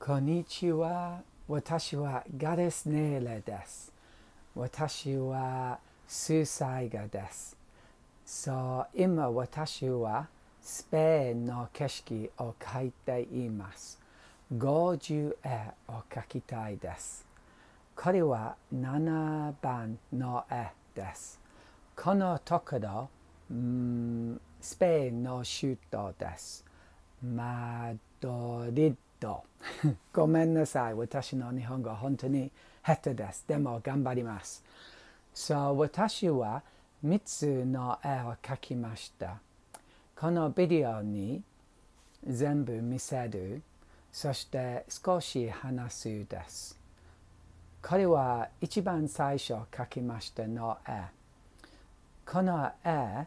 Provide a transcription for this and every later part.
こんにちは。私はガレスネーレです。私は数歳です。今私はスペインの景色を描いています。50絵を描きたいです。これは7番の絵です。このところ、スペインの首都です。マドリッド。ごめんなさい。私の日本語は本当に下手です。でも頑張ります。私は3つの絵を描きました。このビデオに全部見せる。そして少し話すです。これは一番最初描きましたの絵。この絵、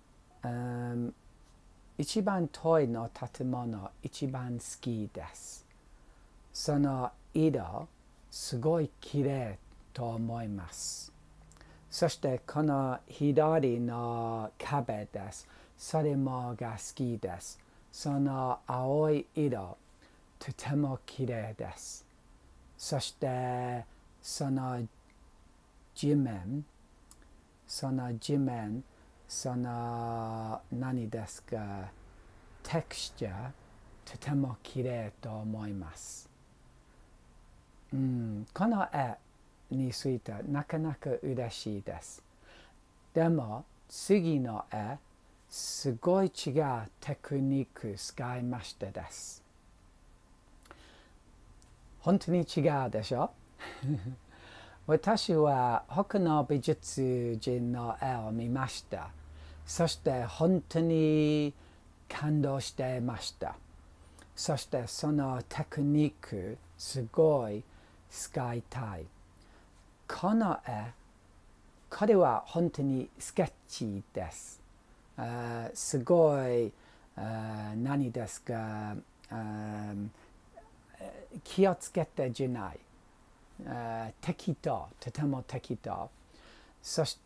一番遠いの建物一番好きです。その色、すごい綺麗と思います。そしてこの左の壁です。それもが好きです。その青い色、とても綺麗です。そしてその地面、何ですか、テクスチャー、とても綺麗と思います。この絵についてなかなか嬉しいです。でも次の絵、すごい違うテクニック使いましたです。本当に違うでしょ私は他の美術人の絵を見ました。そして本当に感動していました。そしてそのテクニックすごい使いたい。この絵、これは本当にスケッチです。すごい、何ですか、気をつけてじゃない。適当、とても適当。そして、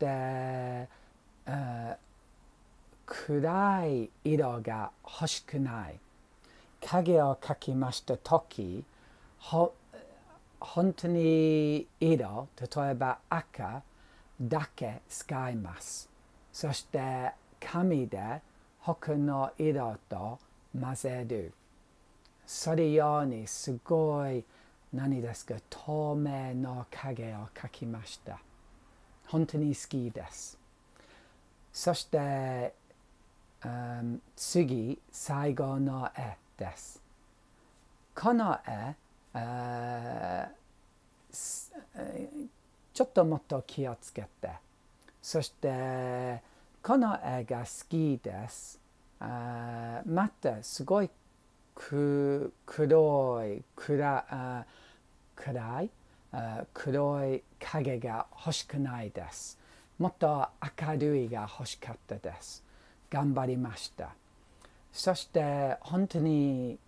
暗い色が欲しくない。影を描きましたとき、本当に色、例えば赤だけ使います。そして紙で他の色と混ぜる。それ用にすごい何ですか、透明の影を描きました。本当に好きです。そして、次、最後の絵です。この絵、ちょっともっと気をつけて。そしてこの絵が好きです。またすごい黒い影が欲しくないです。もっと明るいが欲しかったです。頑張りました。そして本当に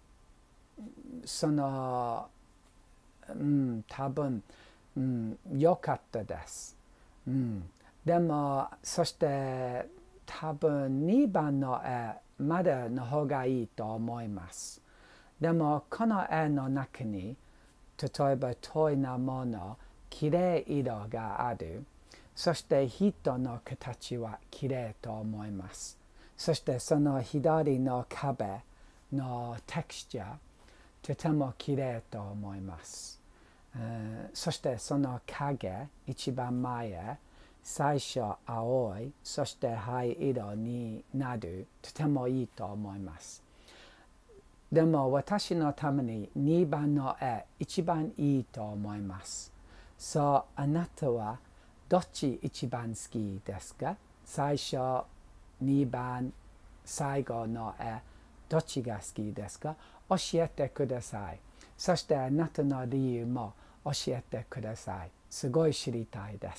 多分、良かったです。でもそして多分2番の絵まだの方がいいと思います。でもこの絵の中に例えば遠いなもの、きれい色がある。そして人の形はきれいと思います。そしてその左の壁のテクスチャー、とてもきれいと思います。そしてその影、一番前、最初青い、そして灰色になる、とてもいいと思います。でも私のために2番の絵、一番いいと思います。あなたはどっち一番好きですか？最初、2番、最後の絵、どっちが好きですか？教えてください。そしてあなたの理由も教えてください。すごい知りたいです。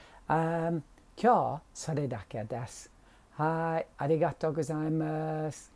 今日それだけです。はい、ありがとうございます。